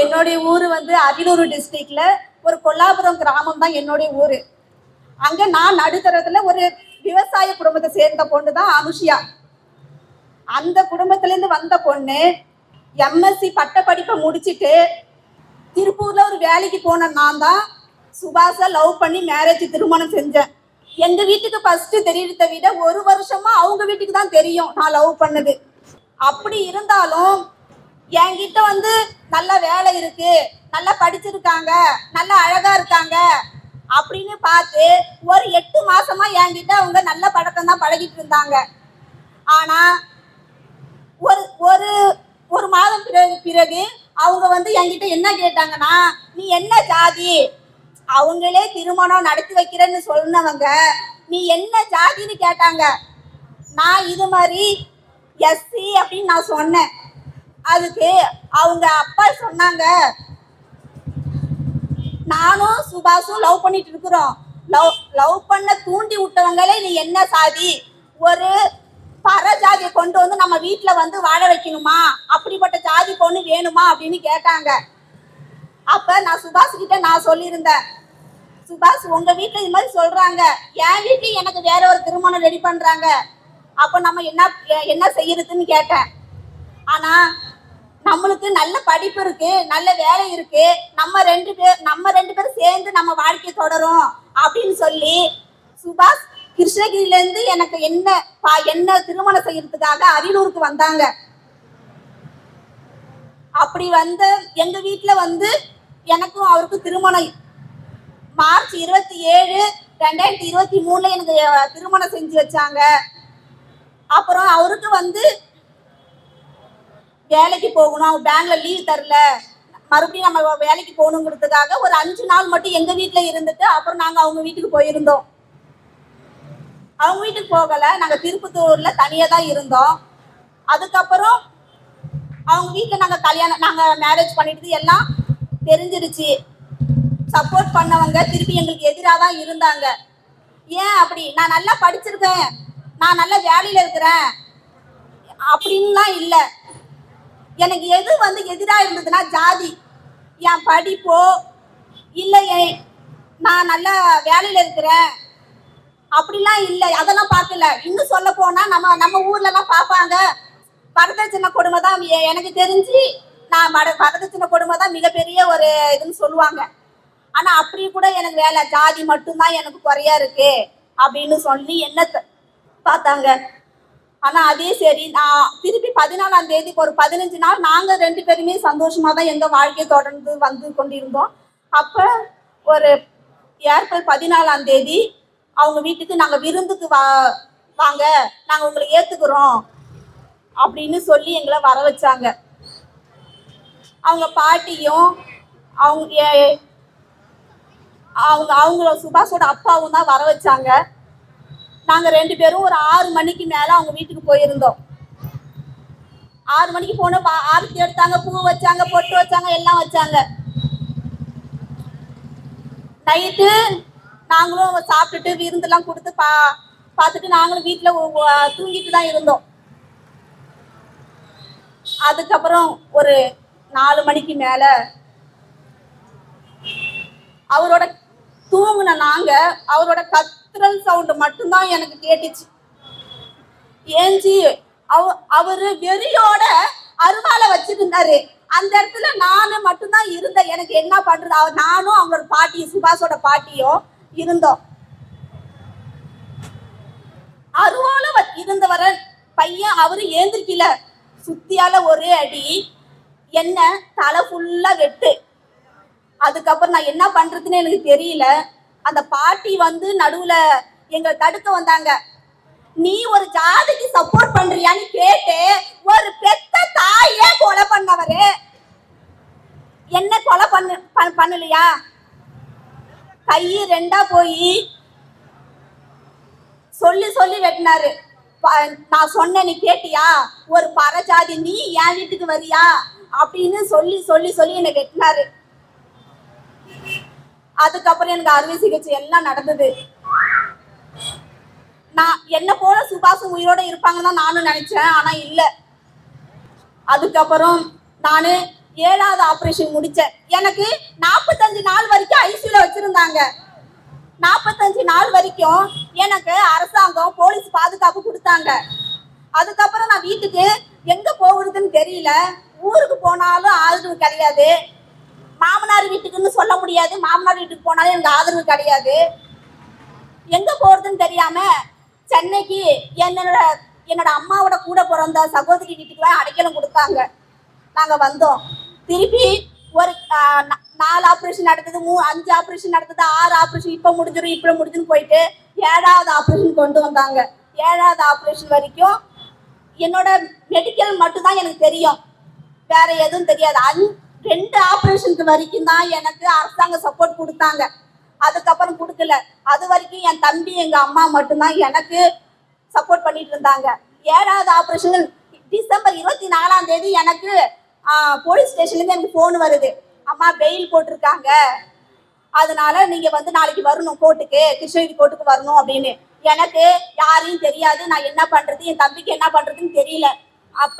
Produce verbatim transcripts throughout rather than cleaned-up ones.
என்னுடைய ஊர் வந்து அரியலூர் டிஸ்ட்ரிக்ட்ல ஒரு கொல்லாபுரம் கிராமம் தான் என்னுடைய ஊர். அங்கே நான் நடுத்தரத்தில் ஒரு விவசாய குடும்பத்தை சேர்ந்த பொண்ணு தான் அனுஷியா. அந்த குடும்பத்திலேருந்து வந்த பொண்ணு எம்எஸ்சி பட்ட படிப்பை முடிச்சுட்டு திருப்பூரில் ஒரு வேலைக்கு போன நான் தான் சுபாஷை லவ் பண்ணி மேரேஜ் திருமணம் செஞ்சேன். எங்கள் வீட்டுக்கு ஃபஸ்ட்டு தெரியறதை விட ஒரு வருஷமாக அவங்க வீட்டுக்கு தான் தெரியும் நான் லவ் பண்ணது. அப்படி இருந்தாலும் என்கிட்ட வந்து நல்ல வேலை இருக்கு, நல்லா படிச்சிருக்காங்க, நல்லா அழகா இருக்காங்க அப்படின்னு பார்த்து ஒரு எட்டு மாசமா என்கிட்ட அவங்க நல்ல பழக்கம் தான் பழகிட்டு இருந்தாங்க. ஆனா ஒரு ஒரு ஒரு மாதம் பிறகு பிறகு அவங்க வந்து என்கிட்ட என்ன கேட்டாங்கன்னா, நீ என்ன ஜாதி, அவங்களே திருமணம் நடத்தி வைக்கிறேன்னு சொன்னவங்க நீ என்ன ஜாதின்னு கேட்டாங்க. நான் இது மாதிரி எஸ்சி அப்படின்னு நான் சொன்னேன். அதுக்கு அவங்க அப்பா சொன்னாங்க, நானும் சுபாஷும் லவ் பண்ணிட்டு இருக்கிறோம், லவ் லவ் பண்ண தூண்டி விட்டவங்களே நீ என்ன சாதி, ஒரு பர ஜாதியை கொண்டு வந்து நம்ம வீட்டில் வந்து வாழ வைக்கணுமா, அப்படிப்பட்ட ஜாதி பொண்ணு வேணுமா அப்படின்னு கேட்டாங்க. அப்போ நான் சுபாஷ் கிட்ட நான் சொல்லியிருந்தேன், சுபாஷ் உங்கள் வீட்டில் இது மாதிரி சொல்கிறாங்க, என் வீட்லையும் எனக்கு வேற ஒரு திருமணம் ரெடி பண்ணுறாங்க, அப்போ நம்ம என்ன என்ன செய்யறதுன்னு கேட்டேன். ஆனால் நம்மளுக்கு நல்ல படிப்பு இருக்கு, நல்ல வேலை இருக்கு, நம்ம ரெண்டு பேர் நம்ம ரெண்டு பேரும் சேர்ந்து நம்ம வாழ்க்கையை தொடரும் அப்படின்னு சொல்லி சுபாஷ் கிருஷ்ணகிரியிலேருந்து எனக்கு என்ன என்ன திருமணம் செய்யறதுக்காக அரியலூருக்கு வந்தாங்க. அப்படி வந்து எங்க வீட்டில் வந்து எனக்கும் அவருக்கும் திருமணம் மார்ச் இருபத்தி ஏழு ரெண்டாயிரத்தி இருபத்தி மூணுல எனக்கு திருமணம் செஞ்சு வச்சாங்க. அப்புறம் அவருக்கு வந்து வேலைக்கு போகணும், அவங்க பேங்க்ல லீவ் தரல, மறுபடியும் நம்ம வேலைக்கு போகணுங்கிறதுக்காக ஒரு அஞ்சு நாள் மட்டும் எங்க வீட்டில் இருந்துட்டு அப்புறம் நாங்கள் அவங்க வீட்டுக்கு போயிருந்தோம். அவங்க வீட்டுக்கு போகலை, நாங்கள் திருப்பத்தூர்ல தனியாக தான் இருந்தோம். அதுக்கப்புறம் அவங்க வீட்டில் நாங்கள் கல்யாணம் நாங்கள் மேரேஜ் பண்ணிட்டு எல்லாம் தெரிஞ்சிருச்சு. சப்போர்ட் பண்ணவங்க திருப்பி எங்களுக்கு எதிராக தான் இருந்தாங்க. ஏன் அப்படி, நான் நல்லா படிச்சிருக்கேன், நான் நல்ல வேலையில் இருக்கிறேன் அப்படின்லாம் இல்லை. எனக்கு எது வந்து எதிராக இருந்ததுன்னா ஜாதி, என் படிப்போ இல்லை நான் நல்லா வேலையில் இருக்கிறேன் அப்படிலாம் இல்லை, அதெல்லாம் பார்க்கல. இன்னும் சொல்ல போனால் நம்ம நம்ம ஊர்லலாம் பார்ப்பாங்க, வரதட்சணை கொடுமை தான் எனக்கு தெரிஞ்சு நான் வட வரதட்சணை கொடுமை தான் மிகப்பெரிய ஒரு இதுன்னு சொல்லுவாங்க. ஆனால் அப்படி கூட எனக்கு வேலை, ஜாதி மட்டும்தான் எனக்கு குறையா இருக்கு அப்படின்னு சொல்லி என்ன பார்த்தாங்க. ஆனால் அதே சரி, நான் திருப்பி பதினாலாம் தேதிக்கு ஒரு பதினஞ்சு நாள் நாங்கள் ரெண்டு பேருமே சந்தோஷமாக தான் எங்கள் வாழ்க்கையை தொடர்ந்து வந்து கொண்டிருந்தோம். அப்போ ஒரு ஏப்ரல் பதினாலாம் தேதி அவங்க வீட்டுக்கு நாங்கள் விருந்துக்கு வா வாங்க நாங்கள் உங்களை ஏற்றுக்கிறோம் அப்படின்னு சொல்லி எங்களை வர வச்சாங்க. அவங்க பாட்டியும் அவங்க அவங்க அவங்கள சுபாஷோட அப்பாவும் தான் வர வச்சாங்க. நாங்கள் ரெண்டு பேரும் ஒரு ஆறு மணிக்கு மேலே அவங்க வீட்டுக்கு போயிருந்தோம். ஆறு மணிக்கு போனோம், ஆரத்தி எடுத்தாங்க, பூ வச்சாங்க, பொட்டு வச்சாங்க, எல்லாம் வச்சாங்க. நைட்டு நாங்களும் சாப்பிட்டுட்டு விருந்தெல்லாம் கொடுத்து பா பார்த்துட்டு நாங்களும் வீட்டில் தூங்கிட்டு தான் இருந்தோம். அதுக்கப்புறம் ஒரு நாலு மணிக்கு மேலே அவரோட தூங்குன நாங்க அவரோட கத்துறல் சவுண்டு மட்டும்தான் எனக்கு கேட்டுச்சு. ஏஞ்சி அவ அவரு வெறியோட அருவாலை வச்சிருந்தாரு. அந்த இடத்துல நானு மட்டும்தான் இருந்தேன். எனக்கு என்ன பண்றது, அவர் நானும் அவங்களோட பாட்டியும் சுபாஷோட பாட்டியும் இருந்தோம். அருவால இருந்தவர பையன் அவரு ஏந்திரிக்கல, சுத்தியால ஒரே அடி, என்ன தலை ஃபுல்லா வெட்டு. அதுக்கப்புறம் நான் என்ன பண்றதுன்னு எனக்கு தெரியல. அந்த பாட்டி வந்து நடுவுல எங்க தடுக்க வந்தாங்க. நீ ஒரு ஜாதிக்கு சப்போர்ட் பண்றியான்னு கேட்டு ஒரு பெத்த தாயே கொலை பண்ணவரு என்ன கொலை பண்ண பண்ணலையா? கை ரெண்டா போய் சொல்லி சொல்லி வெட்டினாரு. நான் சொன்ன நீ கேட்டியா, ஒரு பரஜாதி நீ என் வீட்டுக்கு வரியா அப்படின்னு சொல்லி சொல்லி சொல்லி என்னை வெட்டினாரு. அதுக்கப்புறம் எனக்கு அறுவை சிகிச்சை எல்லாம் நடந்தது. நான் என்ன போல சுபாஷும் உயிரோட இருப்பாங்கன்னு தான் நானும் நினைச்சேன், ஆனா இல்லை. அதுக்கப்புறம் நான் ஏழாவது ஆப்ரேஷன் முடிச்சேன். எனக்கு நாற்பத்தஞ்சு நாள் வரைக்கும் ஐசியூல வச்சிருந்தாங்க. நாற்பத்தஞ்சு நாள் வரைக்கும் எனக்கு அரசாங்கம் போலீஸ் பாதுகாப்பு கொடுத்தாங்க. அதுக்கப்புறம் நான் வீட்டுக்கு எங்க போகுறதுன்னு தெரியல. ஊருக்கு போனாலும் ஆதரவு கிடையாது, மாமனார் வீட்டுக்குன்னு சொல்ல முடியாது, மாமனார் வீட்டுக்கு போனாலும் எனக்கு ஆதரவு கிடையாது. எங்க போறதுன்னு தெரியாம சென்னைக்கு என்னோட என்னோட அம்மாவோட கூட பிறந்த சகோதரி வீட்டுக்கு அடைக்கலம் கொடுத்தாங்க. நாங்க வந்தோம். திருப்பி ஒரு நாலு ஆப்ரேஷன் நடந்தது, மூ அஞ்சு ஆப்ரேஷன் நடந்தது, ஆறு ஆப்ரேஷன் இப்போ முடிஞ்சிடும் இப்போ முடிஞ்சுன்னு போயிட்டு ஏழாவது ஆப்ரேஷன் கொண்டு வந்தாங்க. ஏழாவது ஆப்ரேஷன் வரைக்கும் என்னோட மெடிக்கல் மட்டும்தான் எனக்கு தெரியும், வேற எதுவும் தெரியாது. அந் ரெண்டு ஆப்ரேஷனுக்கு வரைக்கும் தான் எனக்கு அரசாங்கம் சப்போர்ட் கொடுத்தாங்க. அதுக்கப்புறம் கொடுக்கல. அது வரைக்கும் என் தம்பி எங்க அம்மா மட்டும்தான் எனக்கு சப்போர்ட் பண்ணிட்டு இருந்தாங்க. ஏழாவது ஆப்ரேஷன் டிசம்பர் இருபத்தி நாலாம் தேதி எனக்கு போலீஸ் ஸ்டேஷன்லேருந்து எனக்கு ஃபோன் வருது, அம்மா பெயில் போட்டிருக்காங்க, அதனால நீங்க வந்து நாளைக்கு வரணும் கோர்ட்டுக்கு, கிருஷ்ணகிரி கோர்ட்டுக்கு வரணும் அப்படின்னு. எனக்கு யாரையும் தெரியாது, நான் என்ன பண்றது, என் தம்பிக்கு என்ன பண்றதுன்னு தெரியல. அப்ப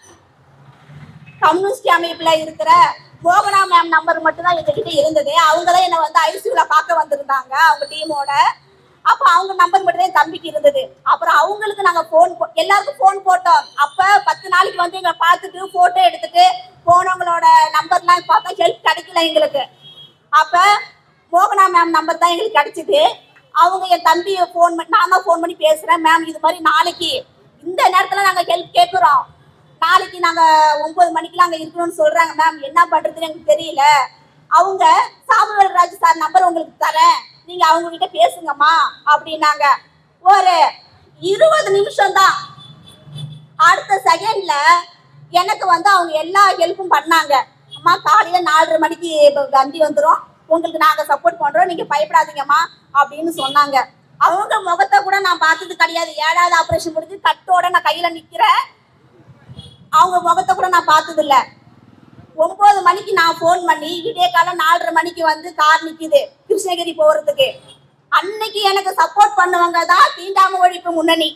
கம்யூனிஸ்ட் அமைப்புல இருக்கிற மோகனா மேம் நம்பர் மட்டும் தான் எங்ககிட்ட இருந்தது. அவங்க தான் என்னை வந்து ஐசியூல பார்க்க வந்திருந்தாங்க அவங்க டீமோட. அப்ப அவங்க நம்பர் மட்டும் தான் என் தம்பிக்கு இருந்தது. அப்புறம் அவங்களுக்கு நாங்க போன் எல்லாருக்கும் போன் போட்டோம். அப்ப பத்து நாளைக்கு வந்து எங்களை பார்த்துட்டு போட்டோ எடுத்துட்டு போனவங்களோட நம்பர்லாம் பார்த்தா ஹெல்ப் கிடைக்கல எங்களுக்கு. அப்ப மோகனா மேம் நம்பர் தான் எங்களுக்கு கிடைச்சிது. அவங்க என் தம்பியை ஃபோன் பண்ணி நான் தான் ஃபோன் பண்ணி பேசுறேன், மேம் இது மாதிரி நாளைக்கு இந்த நேரத்துல நாங்க ஹெல்ப் கேட்குறோம், நாளைக்கு நாங்க ஒன்பது மணிக்கெல்லாம் அங்க இருக்கணும்னு சொல்றாங்க மேம், என்ன பண்றதுன்னு எனக்கு தெரியல. அவங்க சாமுவேல் ராஜ் சார் நம்பர் உங்களுக்கு தரேன், நீங்க அவங்க கிட்ட பேசுங்கம்மா அப்படின்னாங்க. ஒரு இருபது நிமிஷம் தான். அடுத்த செகண்ட்ல எனக்கு வந்து அவங்க எல்லா ஹெல்ப்பும் பண்ணாங்க. அம்மா காலையில நாலரை மணிக்கு வண்டி வந்துடும், உங்களுக்கு நாங்க சப்போர்ட் பண்றோம், நீங்க பயப்படாதீங்கம்மா அப்படின்னு சொன்னாங்க. அவங்க முகத்தை கூட நான் பார்த்தது கிடையாது. ஏழாவது ஆப்ரேஷன் முடிஞ்சு கட்டோட நான் கையில நிக்கிறேன், அவங்க முகத்தை கூட நான் பார்த்தது இல்லை. ஒன்பது மணிக்கு நான் ஃபோன் பண்ணி விடிய காலம் நாலரை மணிக்கு வந்து கார் நிக்குது கிருஷ்ணகிரி போறதுக்கு. அன்னைக்கு எனக்கு சப்போர்ட் பண்ணுவாங்க தான் தீண்டாமை ஒழிப்பு முன்னணி.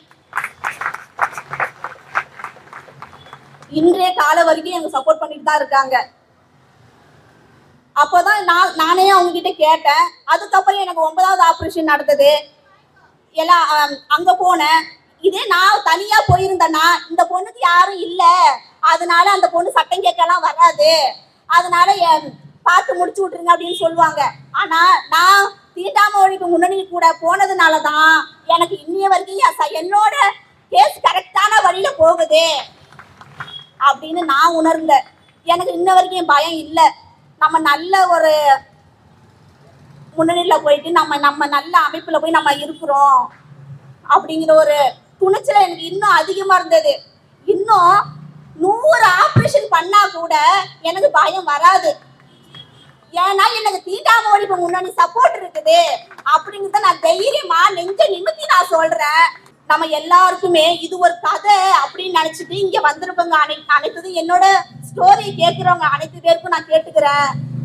இன்றைய கால வரைக்கும் எனக்கு சப்போர்ட் பண்ணிட்டு தான் இருக்காங்க. அப்போதான் நான் நானே அவங்க கிட்ட கேட்டேன். அதுக்கப்புறம் எனக்கு ஒன்பதாவது ஆப்ரேஷன் நடந்தது. எல்லாம் அங்க போனேன். இதே நான் தனியா போயிருந்தேன்னா இந்த பொண்ணுக்கு யாரும் இல்லை, அதனால அந்த பொண்ணு சட்டம் கேட்கலாம் வராது, அதனால பார்த்து முடிச்சு விட்டுருங்க அப்படின்னு சொல்லுவாங்க. ஆனா நான் தீண்டாமை ஒழிப்பு முன்னணி கூட போனதுனாலதான் எனக்கு இன்னைய வரைக்கும் என்னோட கேஸ் கரெக்டான வழியில போகுது அப்படின்னு நான் உணர்ந்தேன். எனக்கு இன்ன வரைக்கும் பயம் இல்லை. நம்ம நல்ல ஒரு முன்னணியில போயிட்டு நம்ம நம்ம நல்ல அமைப்புல போய் நம்ம இருக்கிறோம் அப்படிங்கிற ஒரு துணிச்சல் எனக்கு இன்னும் அதிகமா இருந்தது. இன்னும் நூறு ஆப்ரேஷன் பண்ணா கூட எனக்கு பயம் வராது. ஏன்னா எனக்கு தீண்டாமை ஒழிப்பு முன்னணி சப்போர்ட் இருக்குது அப்படிங்கிறத நான் தைரியமா நெஞ்ச நிமித்தி நான் சொல்றேன். நம்ம எல்லாருக்குமே இது ஒரு கதை அப்படின்னு நினைச்சிட்டு இங்க வந்திருப்பவங்க அனை அனைத்தது என்னோட ஸ்டோரியை கேட்கிறவங்க அனைத்து பேருக்கும் நான் கேட்டுக்கிறேன்,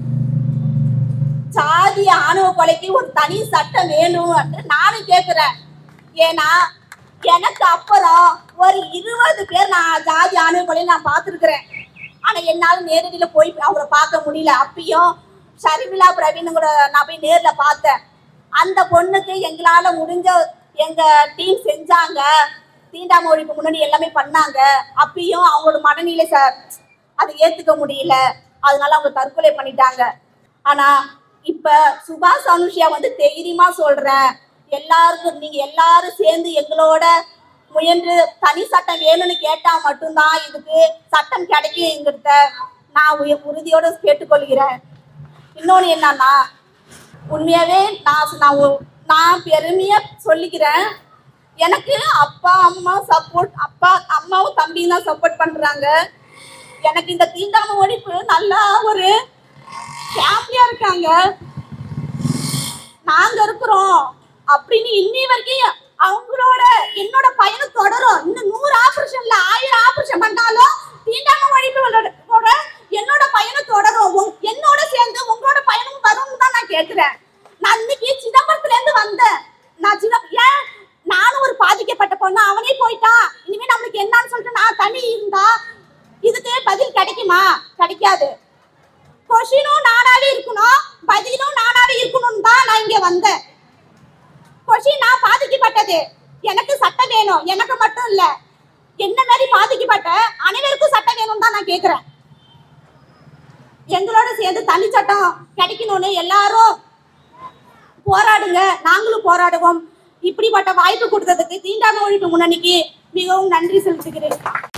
சாதி ஆணவ கொலைக்கு ஒரு தனி சட்டம் வேணும் என்று நானும் கேட்கிறேன். ஏன்னா எனக்கு அப்புறம் ஒரு இருபது பேர் நான் ஜாதி ஆணவ கொலையை நான் பார்த்துருக்கிறேன். ஆனா என்னால நேரடியில போய் அவரை பார்க்க முடியல. அப்பயும் ஷர்மிளா பிரவீன் கூட நான் போய் நேர்ல பார்த்தேன். அந்த பொண்ணுக்கு எங்களால முடிஞ்ச எங்க டீம் செஞ்சாங்க, தீண்டாமை ஒழிப்பு முன்னாடி எல்லாமே பண்ணாங்க. அப்பயும் அவங்களோட மனநிலை சார் அதை ஏத்துக்க முடியல, அதனால அவங்க தற்கொலை பண்ணிட்டாங்க. ஆனா இப்ப சுபாஷ் அனுஷியா வந்து தைரியமா சொல்றேன், எல்லாருக்கும் நீங்க எல்லாரும் சேர்ந்து எங்களோட முயன்று தனி சட்டம் வேணும்னு கேட்டா மட்டும்தான் இதுக்கு சட்டம் கிடைக்குங்கிறத நான் உறுதியோட கேட்டுக்கொள்கிறேன். இன்னொன்னு என்னன்னா, உண்மையாவே நான் நான் நான் பெருமையா சொல்லிக்கிறேன், எனக்கு அப்பா அம்மா சப்போர்ட், அப்பா அம்மாவும் தம்பியும் தான் சப்போர்ட் பண்றாங்க. எனக்கு இந்த தீண்டாமை ஒழிப்பு நல்லா ஒரு ஃபேமிலியா இருக்காங்க, நாங்க இருக்கிறோம் அப்படின்னு இன்னி வரைக்கும் அவங்களோட என்னோட பயணம் தொடரும். இன்னும் நூறு ஆபரேஷன்ல ஆயிரம் ஆபரேஷன் பண்ணாலும் தீண்டாமை ஒழிப்பு என்னோட பயணம் தொடரும். என்னோட சேர்ந்து உங்களோட பயணம் வரும்னு தான் நான் கேட்கிறேன். நான் இன்னைக்கு சிதம்பரத்துல இருந்து வந்தேன். நான் சிதம் ஏன் நானும் ஒரு பாதிக்கப்பட்ட பொண்ணு, அவனே போயிட்டான், இனிமே நம்மளுக்கு என்னன்னு சொல்லிட்டு நான் தனி இருந்தா இதுக்கு பதில் கிடைக்குமா? கிடைக்காது. கொஷினும் நானாவே இருக்கணும், பதிலும் நானாவே இருக்கணும் தான் நான் இங்க வந்தேன். கொஷின் நான் பாதிக்கப்பட்டது, எனக்கு சட்டம் வேணும், எனக்கு மட்டும் இல்ல, என்ன மாதிரி பாதிக்கப்பட்ட அனைவருக்கும் சட்டம் வேணும் தான் நான் கேட்கிறேன். எங்களோட சேர்ந்து தனி சட்டம் கிடைக்கணும்னு எல்லாரும் போராடுங்க, நாங்களும் போராடுவோம். இப்படிப்பட்ட வாய்ப்பு கொடுத்ததுக்கு தீண்டாமை ஒழிப்பு முன்னணிக்கு மிகவும் நன்றி செலுத்துகிறேன்.